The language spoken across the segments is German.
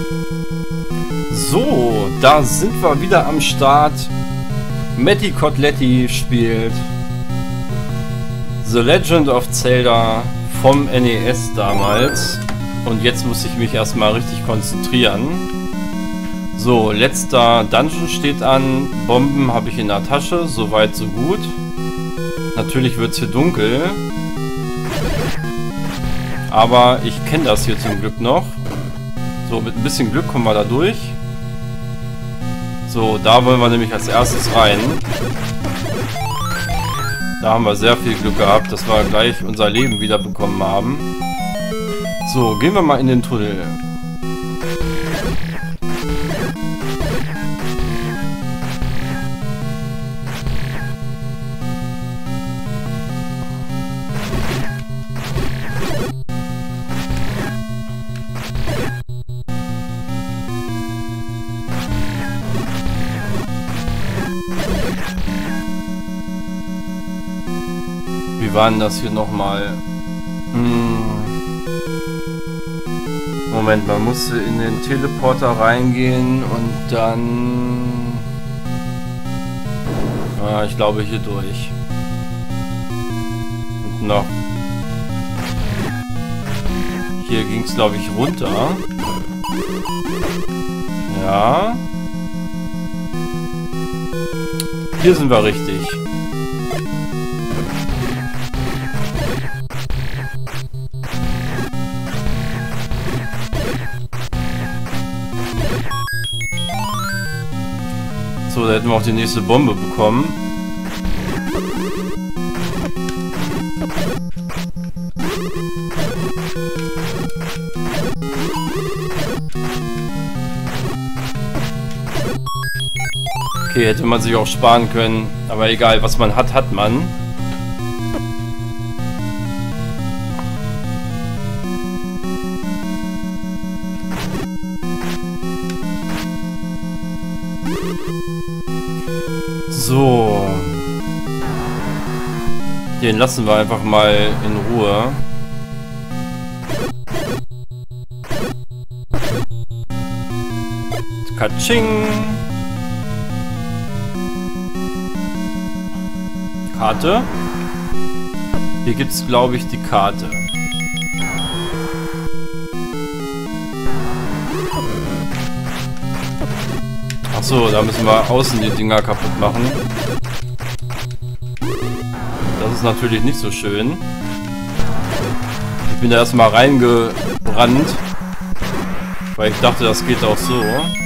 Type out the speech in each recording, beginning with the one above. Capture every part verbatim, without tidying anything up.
So, da sind wir wieder am Start. Matti Kotletti spielt The Legend of Zelda vom N E S damals. Und jetzt muss ich mich erstmal richtig konzentrieren. So, letzter Dungeon steht an. Bomben habe ich in der Tasche. Soweit, so gut. Natürlich wird es hier dunkel. Aber ich kenne das hier zum Glück noch. So, mit ein bisschen Glück kommen wir da durch. So, da wollen wir nämlich als erstes rein. Da haben wir sehr viel Glück gehabt, dass wir gleich unser Leben wieder bekommen haben. So, gehen wir mal in den Tunnel. Wie war denn das hier nochmal? Hm. Moment, man musste in den Teleporter reingehen und dann... Ah, ich glaube hier durch. Und noch. Hier ging es, glaube ich, runter. Ja. Hier sind wir richtig. So, da hätten wir auch die nächste Bombe bekommen. Okay, hätte man sich auch sparen können. Aber egal, was man hat, hat man. So. Den lassen wir einfach mal in Ruhe. Katsching. Karte. Hier gibt es, glaube ich, die Karte. Achso, da müssen wir außen die Dinger kaputt machen. Das ist natürlich nicht so schön. Ich bin da erstmal reingerannt, weil ich dachte, das geht auch so.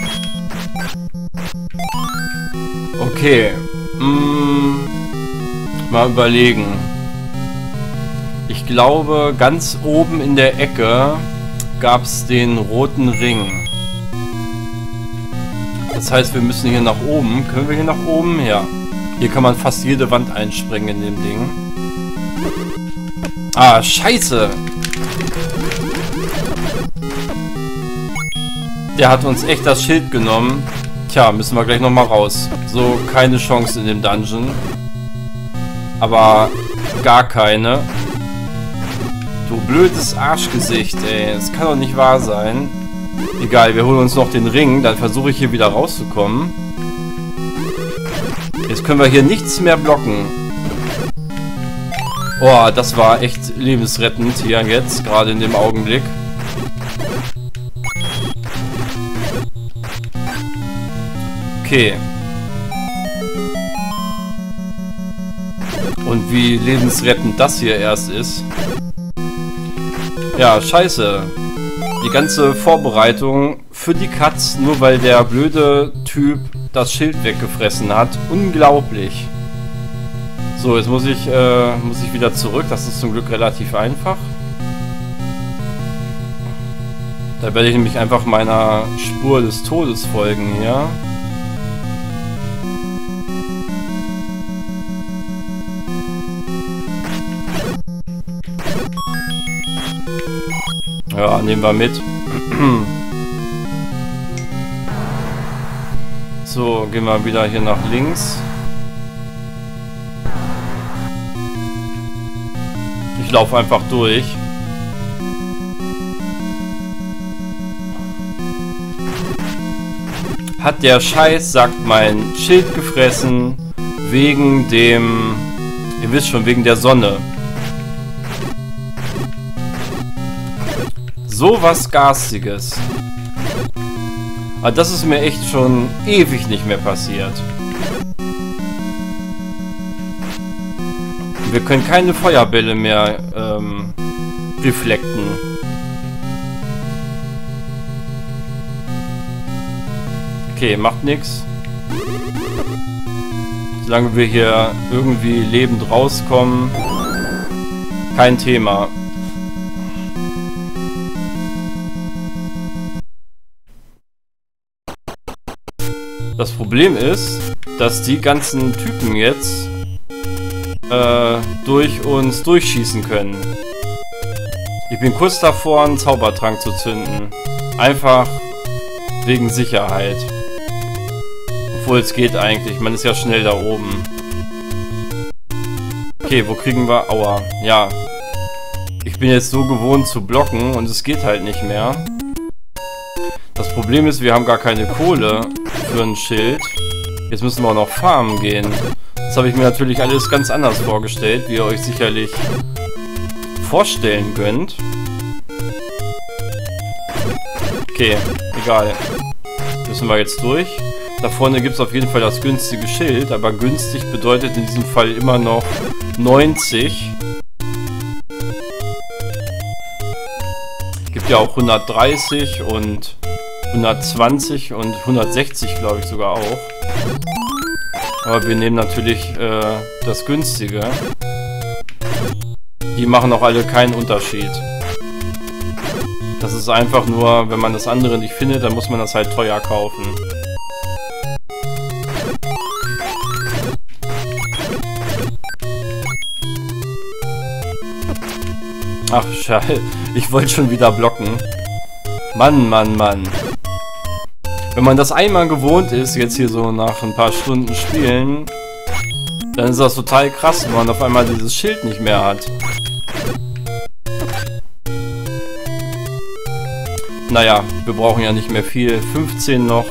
Okay. Hm. Mal überlegen. Ich glaube, ganz oben in der Ecke gab es den roten Ring. Das heißt, wir müssen hier nach oben. Können wir hier nach oben? Ja. Hier kann man fast jede Wand einsprengen in dem Ding. Ah, scheiße! Der hat uns echt das Schild genommen. Tja, müssen wir gleich nochmal raus. So, keine Chance in dem Dungeon. Aber gar keine. Du blödes Arschgesicht, ey. Das kann doch nicht wahr sein. Egal, wir holen uns noch den Ring, dann versuche ich hier wieder rauszukommen. Jetzt können wir hier nichts mehr blocken. Oh, das war echt lebensrettend hier jetzt, gerade in dem Augenblick. Okay. Und wie lebensrettend das hier erst ist. Ja, scheiße. Die ganze Vorbereitung für die Cuts, nur weil der blöde Typ das Schild weggefressen hat. Unglaublich. So, jetzt muss ich, äh, muss ich wieder zurück. Das ist zum Glück relativ einfach. Da werde ich nämlich einfach meiner Spur des Todes folgen hier. Ja, nehmen wir mit. So, gehen wir wieder hier nach links. Ich laufe einfach durch. hat der Scheiß, sagt mein Schild, gefressen, wegen dem, ihr wisst schon, wegen der Sonne. So was Garstiges. Aber das ist mir echt schon ewig nicht mehr passiert. Wir können keine Feuerbälle mehr ähm, reflekten. Okay, macht nichts. Solange wir hier irgendwie lebend rauskommen, kein Thema. Das Problem ist, dass die ganzen Typen jetzt äh, durch uns durchschießen können. Ich bin kurz davor, einen Zaubertrank zu zünden. Einfach wegen Sicherheit. Obwohl es geht eigentlich, man ist ja schnell da oben. Okay, wo kriegen wir... Aua, ja. Ich bin jetzt so gewohnt zu blocken und es geht halt nicht mehr. Das Problem ist, wir haben gar keine Kohle für ein Schild. Jetzt müssen wir auch noch farmen gehen. Das habe ich mir natürlich alles ganz anders vorgestellt, wie ihr euch sicherlich vorstellen könnt. Okay, egal. Müssen wir jetzt durch. Da vorne gibt es auf jeden Fall das günstige Schild, aber günstig bedeutet in diesem Fall immer noch neunzig. Gibt ja auch hundertdreißig und hundertzwanzig und hundertsechzig, glaube ich, sogar auch. Aber wir nehmen natürlich äh, das günstige. Die machen auch alle keinen Unterschied. Das ist einfach nur, wenn man das andere nicht findet, dann muss man das halt teuer kaufen. Ach, scheiße. Ich wollte schon wieder blocken. Mann, Mann, Mann. Wenn man das einmal gewohnt ist, jetzt hier so nach ein paar Stunden Spielen, dann ist das total krass, wenn man auf einmal dieses Schild nicht mehr hat. Naja, wir brauchen ja nicht mehr viel. fünfzehn noch.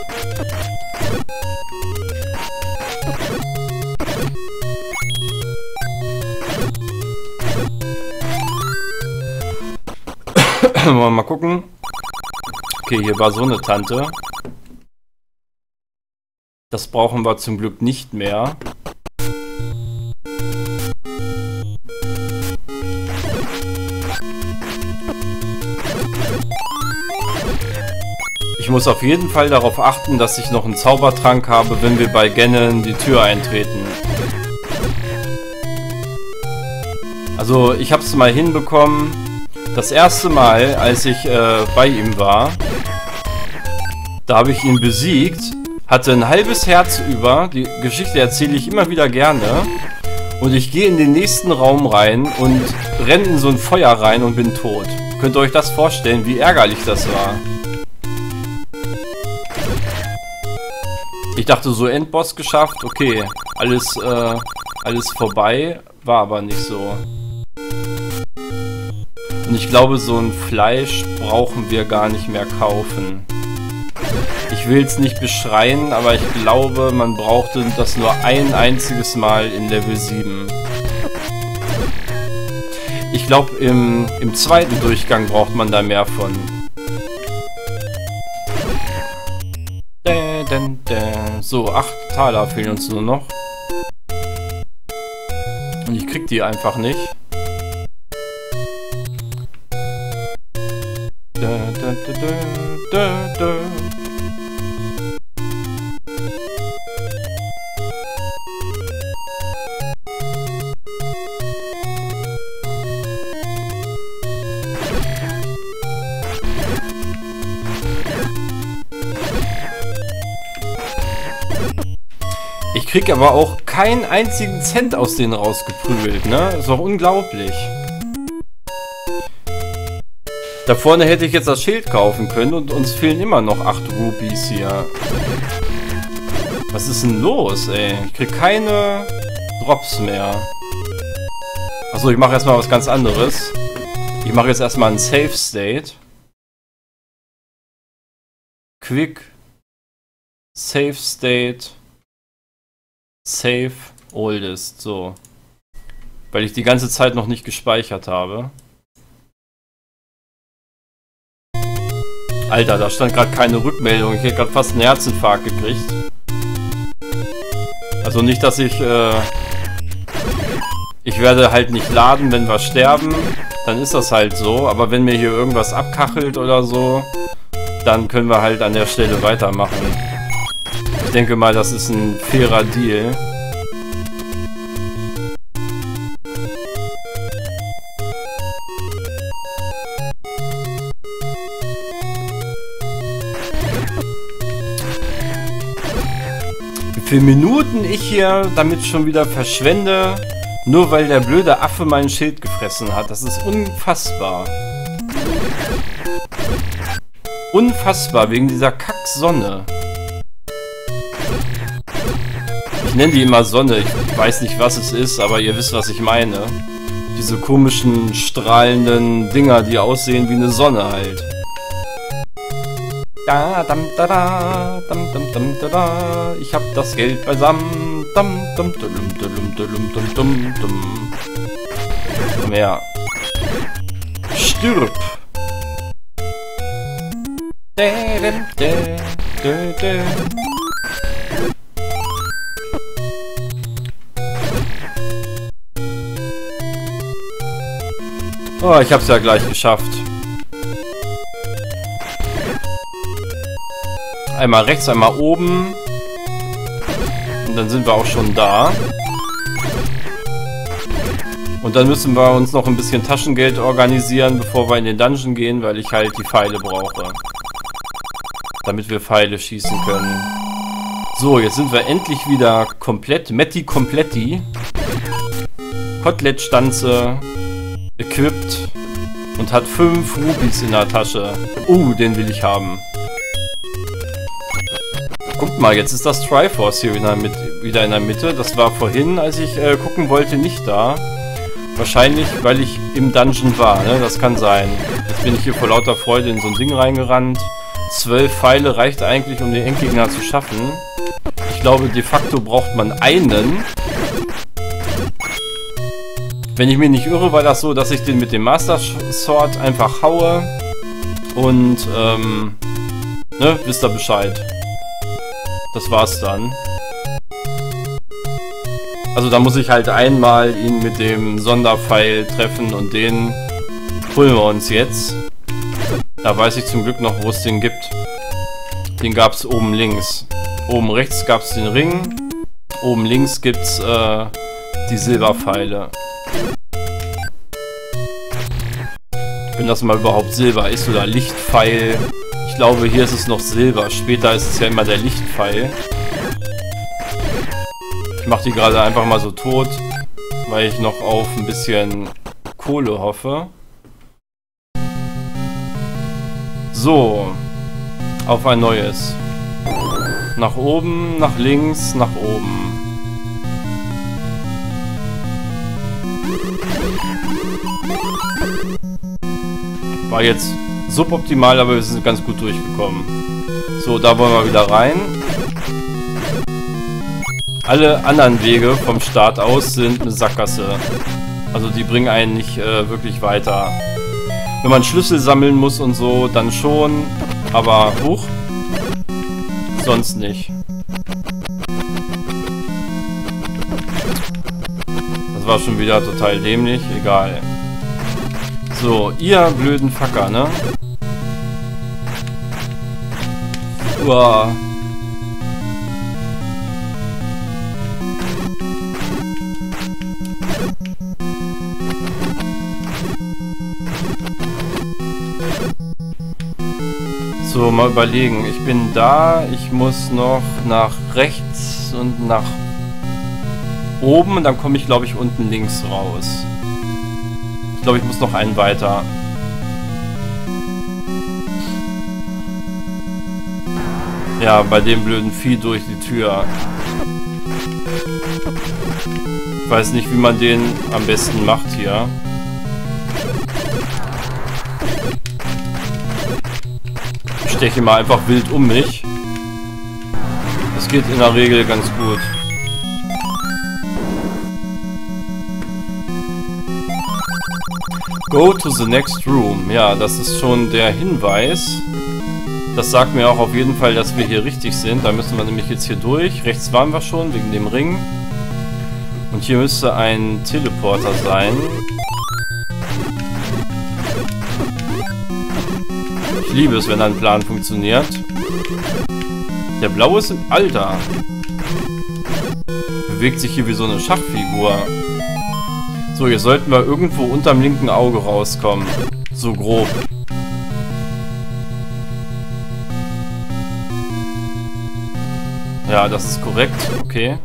Mal gucken. Okay, hier war so eine Tante. Das brauchen wir zum Glück nicht mehr. Ich muss auf jeden Fall darauf achten, dass ich noch einen Zaubertrank habe, wenn wir bei Ganon die Tür eintreten. Also ich habe es mal hinbekommen. Das erste Mal, als ich äh, bei ihm war, da habe ich ihn besiegt, hatte ein halbes Herz über, die Geschichte erzähle ich immer wieder gerne, und ich gehe in den nächsten Raum rein und renne in so ein Feuer rein und bin tot. Könnt ihr euch das vorstellen, wie ärgerlich das war? Ich dachte so, Endboss geschafft, okay, alles, äh, alles vorbei, war aber nicht so. Und ich glaube, so ein Fleisch brauchen wir gar nicht mehr kaufen. Ich will es nicht beschreien, aber ich glaube, man brauchte das nur ein einziges Mal in Level sieben. Ich glaube, im, im zweiten Durchgang braucht man da mehr von. So, acht Taler fehlen uns nur noch. Und ich krieg die einfach nicht. Da, da, da, da, da. Ich krieg aber auch keinen einzigen Cent aus denen rausgeprügelt, ne? Ist doch unglaublich. Da vorne hätte ich jetzt das Schild kaufen können und uns fehlen immer noch acht Rupees hier. Was ist denn los, ey? Ich krieg keine Drops mehr. Achso, ich mache erstmal was ganz anderes. Ich mache jetzt erstmal einen Save State. Quick Save State. Save Oldest. So. Weil ich die ganze Zeit noch nicht gespeichert habe. Alter, da stand gerade keine Rückmeldung. Ich hätte gerade fast einen Herzinfarkt gekriegt. Also nicht, dass ich... Äh, ich werde halt nicht laden, wenn wir sterben. Dann ist das halt so. Aber wenn mir hier irgendwas abkachelt oder so, dann können wir halt an der Stelle weitermachen. Ich denke mal, das ist ein fairer Deal. Wie viele Minuten ich hier damit schon wieder verschwende, nur weil der blöde Affe mein Schild gefressen hat. Das ist unfassbar. Unfassbar, wegen dieser Kack-Sonne. Ich nenne die immer Sonne, ich weiß nicht, was es ist, aber ihr wisst, was ich meine. Diese komischen, strahlenden Dinger, die aussehen wie eine Sonne halt. Da, dam, da, da, dam, dam, dam, da, da. Ich hab das Geld beisammen. Dam, dam, dum, dum, dum, dum, dum, dum. Komm her. Stirb. Oh, ich hab's ja gleich geschafft. Einmal rechts, einmal oben. Und dann sind wir auch schon da. Und dann müssen wir uns noch ein bisschen Taschengeld organisieren, bevor wir in den Dungeon gehen, weil ich halt die Pfeile brauche. Damit wir Pfeile schießen können. So, jetzt sind wir endlich wieder komplett. Metti Kompletti. Kotelettstanze. Equipped. Und hat fünf Rupees in der Tasche. Uh, den will ich haben. Guckt mal, jetzt ist das Triforce hier in der Mitte, wieder in der Mitte. Das war vorhin, als ich äh, gucken wollte, nicht da. Wahrscheinlich, weil ich im Dungeon war, ne? Das kann sein. Jetzt bin ich hier vor lauter Freude in so ein Ding reingerannt. Zwölf Pfeile reicht eigentlich, um den Endgegner zu schaffen. Ich glaube, de facto braucht man einen. Wenn ich mich nicht irre, war das so, dass ich den mit dem Master Sword einfach haue. Und, ähm, ne, wisst ihr Bescheid. Das war's dann. Also da muss ich halt einmal ihn mit dem Sonderpfeil treffen und den holen wir uns jetzt. Da weiß ich zum Glück noch, wo es den gibt. Den gab es oben links. Oben rechts gab es den Ring. Oben links gibt es äh, die Silberpfeile. Wenn das mal überhaupt Silber ist oder Lichtpfeil. Ich glaube, hier ist es noch Silber. Später ist es ja immer der Lichtpfeil. Ich mache die gerade einfach mal so tot, weil ich noch auf ein bisschen Kohle hoffe. So, auf ein neues. Nach oben, nach links, nach oben. War jetzt suboptimal, aber wir sind ganz gut durchgekommen. So, da wollen wir wieder rein. Alle anderen Wege vom Start aus sind eine Sackgasse. Also die bringen einen nicht äh, wirklich weiter. Wenn man Schlüssel sammeln muss und so, dann schon. Aber, huch. Sonst nicht. Das war schon wieder total dämlich. Egal. So, ihr blöden Facker, ne? Uah. So, mal überlegen. Ich bin da. Ich muss noch nach rechts und nach oben. Und dann komme ich, glaube ich, unten links raus. Ich glaube, ich muss noch einen weiter. Ja, bei dem blöden Vieh durch die Tür. Ich weiß nicht, wie man den am besten macht hier. Ich steche mal einfach wild um mich. Das geht in der Regel ganz gut. Go to the next room. Ja, das ist schon der Hinweis. Das sagt mir auch auf jeden Fall, dass wir hier richtig sind. Da müssen wir nämlich jetzt hier durch. Rechts waren wir schon, wegen dem Ring. Und hier müsste ein Teleporter sein. Ich liebe es, wenn ein Plan funktioniert. Der blaue ist im Alter. Bewegt sich hier wie so eine Schachfigur. So, hier sollten wir irgendwo unterm linken Auge rauskommen. So grob. Ja, das ist korrekt. Okay.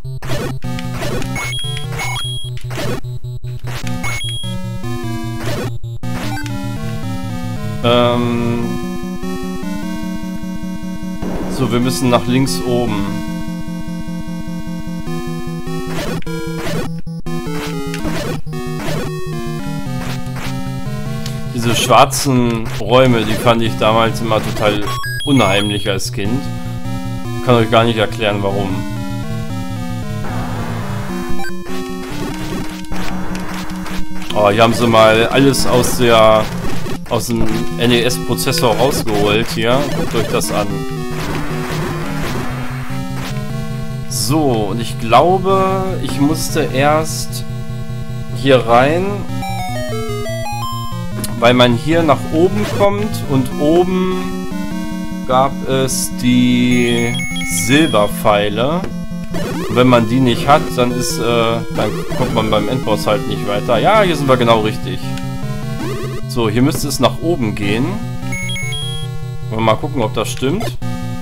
Ähm... So, wir müssen nach links oben. Diese schwarzen Räume, die fand ich damals immer total unheimlich als Kind. Ich kann euch gar nicht erklären, warum. Oh, hier haben sie mal alles aus der aus dem N E S-Prozessor rausgeholt hier. Guckt euch das an. So, und ich glaube, ich musste erst hier rein, weil man hier nach oben kommt und oben gab es die Silberpfeile. Und wenn man die nicht hat, dann ist, äh, dann kommt man beim Endboss halt nicht weiter. Ja, hier sind wir genau richtig. So, hier müsste es nach oben gehen. Wollen wir mal gucken, ob das stimmt.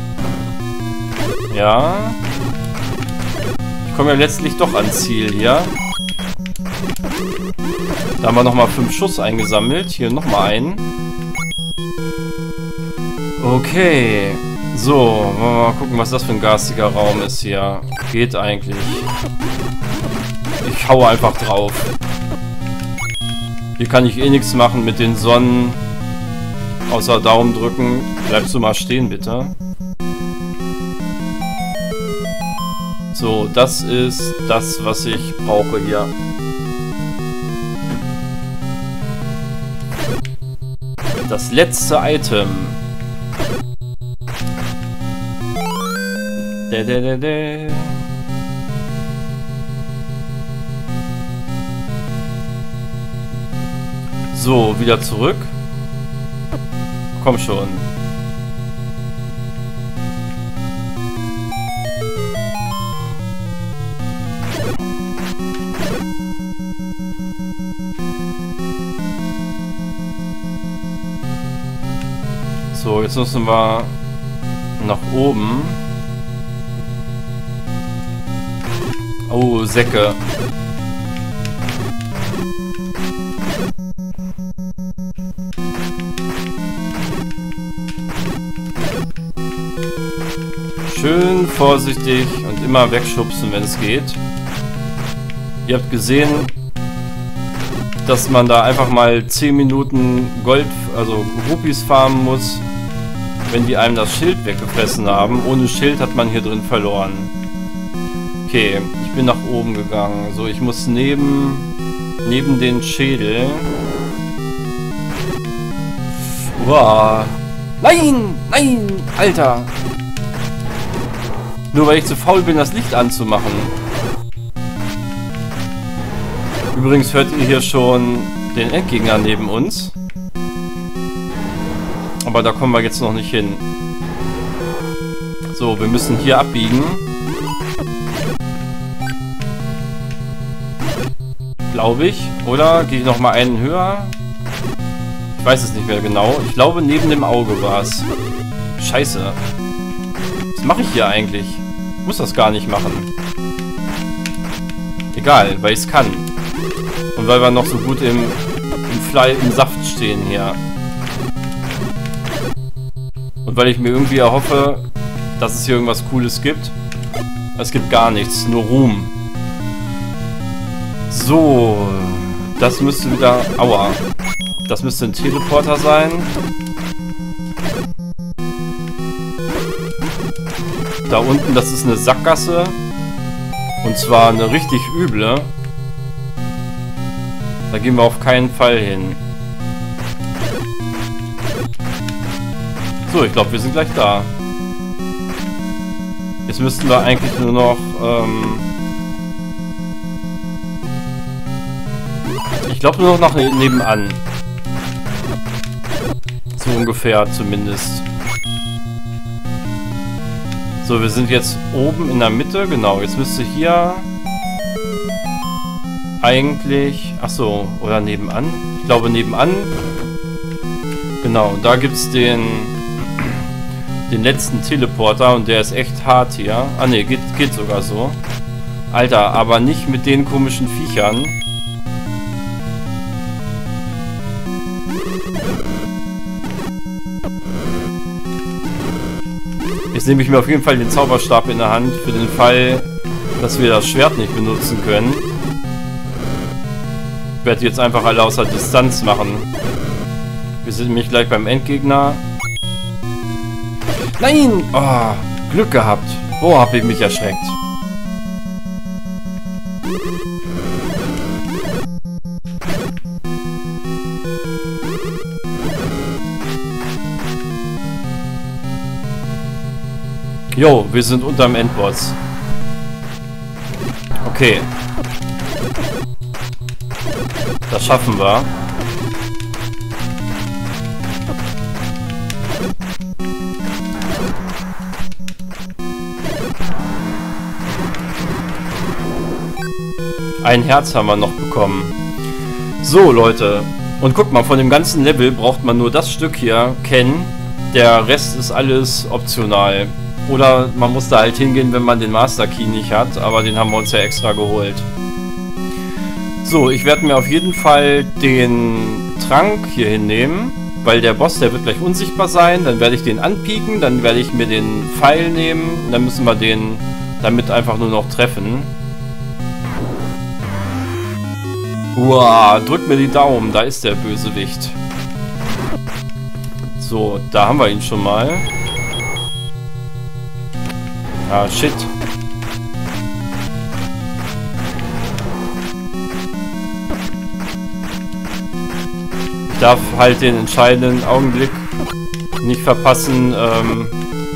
Ja. Ich komme ja letztlich doch ans Ziel hier. Da haben wir nochmal fünf Schuss eingesammelt. Hier nochmal einen. Okay. So, wollen wir mal gucken, was das für ein garstiger Raum ist hier. Geht eigentlich. Ich haue einfach drauf. Hier kann ich eh nichts machen mit den Sonnen. Außer Daumen drücken. Bleibst du mal stehen, bitte. So, das ist das, was ich brauche hier. Das letzte Item. Da, da, da, da. So, wieder zurück. Komm schon. So, jetzt müssen wir nach oben. Oh, Säcke. Schön vorsichtig und immer wegschubsen, wenn es geht. Ihr habt gesehen, dass man da einfach mal zehn Minuten Gold, also Rupees farmen muss, wenn die einem das Schild weggefressen haben. Ohne Schild hat man hier drin verloren. Okay, ich bin nach oben gegangen. So, ich muss neben, neben den Schädel. Uah. Nein! Nein! Alter! Nur weil ich zu faul bin, das Licht anzumachen. Übrigens hört ihr hier schon den Endgegner neben uns. Aber da kommen wir jetzt noch nicht hin. So, wir müssen hier abbiegen. Glaube ich. Oder gehe ich noch mal einen höher? Ich weiß es nicht mehr genau. Ich glaube, neben dem Auge war es. Scheiße. Was mache ich hier eigentlich? Ich muss das gar nicht machen. Egal, weil ich es kann. Und weil wir noch so gut im, im Fly, im Saft stehen hier. Und weil ich mir irgendwie erhoffe, dass es hier irgendwas Cooles gibt. Es gibt gar nichts, nur Ruhm. So, das müsste wieder... Aua. Das müsste ein Teleporter sein. Da unten, das ist eine Sackgasse. Und zwar eine richtig üble. Da gehen wir auf keinen Fall hin. So, ich glaube, wir sind gleich da. Jetzt müssten wir eigentlich nur noch... Ähm ich glaube nur noch nach nebenan. So ungefähr zumindest. So, wir sind jetzt oben in der Mitte. Genau, jetzt müsste hier eigentlich... Achso, oder nebenan? Ich glaube nebenan. Genau, da gibt es den, den letzten Teleporter und der ist echt hart hier. Ah ne, geht, geht sogar so. Alter, aber nicht mit den komischen Viechern. Jetzt nehme ich mir auf jeden Fall den Zauberstab in der Hand, für den Fall, dass wir das Schwert nicht benutzen können. Ich werde jetzt einfach alle außer Distanz machen. Wir sind nämlich gleich beim Endgegner. Nein! Oh, Glück gehabt. Wo habe ich mich erschreckt? Jo, wir sind unterm Endboss. Okay. Das schaffen wir. Ein Herz haben wir noch bekommen. So, Leute. Und guck mal, von dem ganzen Level braucht man nur das Stück hier kennen. Der Rest ist alles optional. Oder man muss da halt hingehen, wenn man den Master Key nicht hat. Aber den haben wir uns ja extra geholt. So, ich werde mir auf jeden Fall den Trank hier hinnehmen. Weil der Boss, der wird gleich unsichtbar sein. Dann werde ich den anpieken. Dann werde ich mir den Pfeil nehmen. Dann müssen wir den damit einfach nur noch treffen. Uah, drück mir die Daumen. Da ist der Bösewicht. So, da haben wir ihn schon mal. Ah, shit. Ich darf halt den entscheidenden Augenblick nicht verpassen, ähm,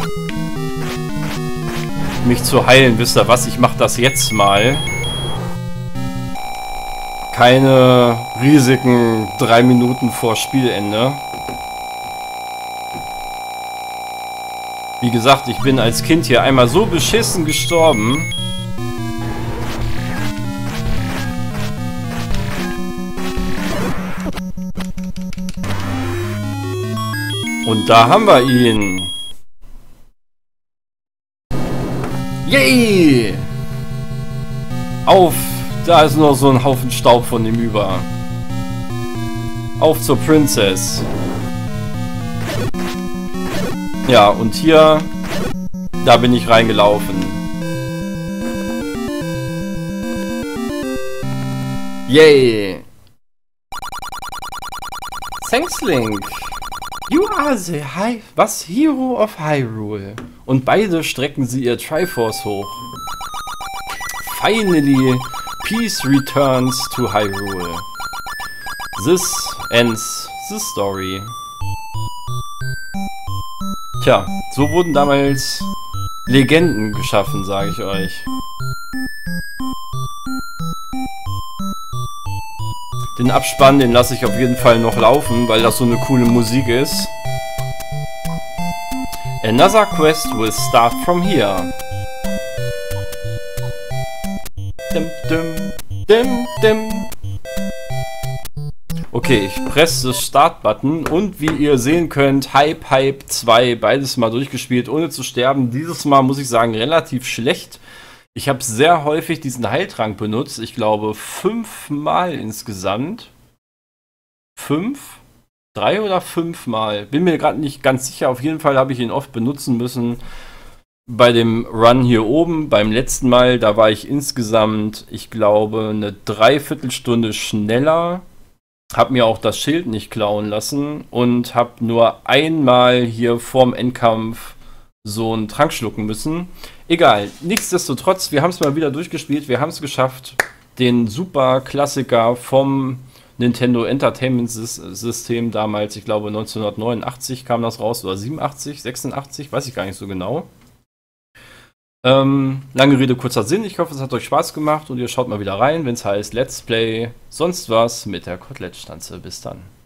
mich zu heilen. Wisst ihr was? Ich mache das jetzt mal. Keine Risiken drei Minuten vor Spielende. Wie gesagt, ich bin als Kind hier einmal so beschissen gestorben. Und da haben wir ihn. Yay! Auf! Da ist noch so ein Haufen Staub von ihm über. Auf zur Princess. Ja, und hier, da bin ich reingelaufen. Yay! Thanks, Link. You are the high... Was? Hero of Hyrule. Und beide strecken sie ihr Triforce hoch. Finally, peace returns to Hyrule. This ends the story. Tja, so wurden damals Legenden geschaffen, sage ich euch. Den Abspann, den lasse ich auf jeden Fall noch laufen, weil das so eine coole Musik ist. Another quest will start from here. Dim, dim, dim, dim. Okay, ich presse das Start-Button und wie ihr sehen könnt, Hype, Hype zwei, beides mal durchgespielt, ohne zu sterben. Dieses Mal muss ich sagen, relativ schlecht. Ich habe sehr häufig diesen Heiltrank benutzt. Ich glaube, fünfmal insgesamt. Fünf? Drei oder fünfmal? Bin mir gerade nicht ganz sicher. Auf jeden Fall habe ich ihn oft benutzen müssen. Bei dem Run hier oben, beim letzten Mal, da war ich insgesamt, ich glaube, eine Dreiviertelstunde schneller. Hab mir auch das Schild nicht klauen lassen und hab nur einmal hier vorm Endkampf so einen Trank schlucken müssen. Egal, nichtsdestotrotz, wir haben es mal wieder durchgespielt, wir haben es geschafft, den super Klassiker vom Nintendo Entertainment System damals, ich glaube neunzehnhundertneunundachtzig kam das raus, oder siebenundachtzig, sechsundachtzig, weiß ich gar nicht so genau. Ähm, lange Rede, kurzer Sinn, ich hoffe, es hat euch Spaß gemacht und ihr schaut mal wieder rein, wenn es heißt Let's Play, sonst was mit der Kotelettstanze. Bis dann.